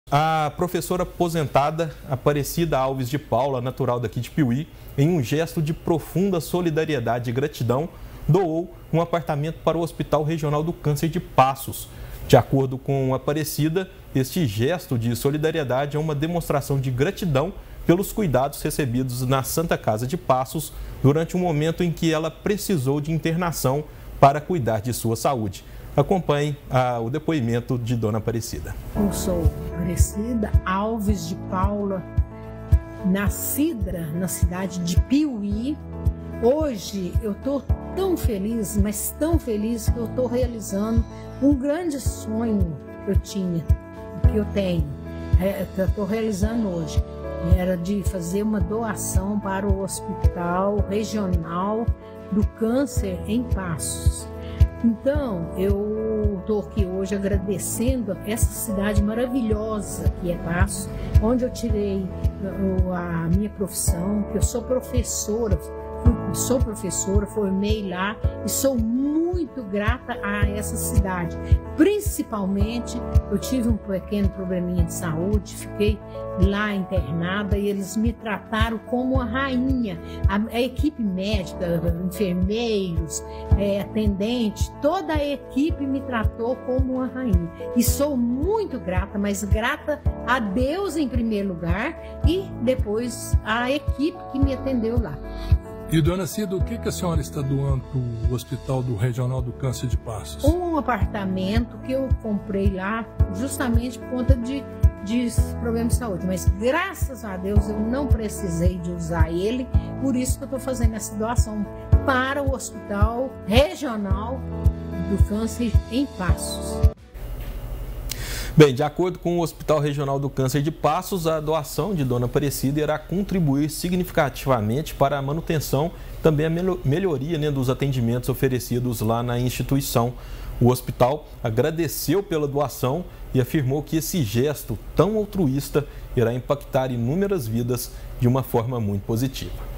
A professora aposentada Aparecida Alves de Paula, natural daqui de Piuí, em um gesto de profunda solidariedade e gratidão, doou um apartamento para o Hospital Regional do Câncer de Passos. De acordo com Aparecida, este gesto de solidariedade é uma demonstração de gratidão pelos cuidados recebidos na Santa Casa de Passos durante um momento em que ela precisou de internação para cuidar de sua saúde. Acompanhe o depoimento de Dona Aparecida. Eu sou Aparecida Alves de Paula, nascida na cidade de Piuí. Hoje eu estou tão feliz, mas tão feliz que eu estou realizando um grande sonho que eu tenho, que eu estou realizando hoje. Era de fazer uma doação para o Hospital Regional do Câncer em Passos. Então, eu estou aqui hoje agradecendo essa cidade maravilhosa que é Passos, onde eu tirei a minha profissão, que eu sou professora, formei lá e sou muito grata a essa cidade. Principalmente, eu tive um pequeno probleminha de saúde, fiquei lá internada e eles me trataram como uma rainha. A equipe médica, enfermeiros, atendente, toda a equipe me tratou como uma rainha. E sou muito grata, mas grata a Deus em primeiro lugar e depois a equipe que me atendeu lá. E, Dona Cida, o que a senhora está doando para o Hospital do Regional do Câncer de Passos? Um apartamento que eu comprei lá justamente por conta de problemas de saúde. Mas, graças a Deus, eu não precisei de usar ele. Por isso que eu estou fazendo essa doação para o Hospital Regional do Câncer em Passos. Bem, de acordo com o Hospital Regional do Câncer de Passos, a doação de Dona Aparecida irá contribuir significativamente para a manutenção e também a melhoria dos atendimentos oferecidos lá na instituição. O hospital agradeceu pela doação e afirmou que esse gesto tão altruísta irá impactar inúmeras vidas de uma forma muito positiva.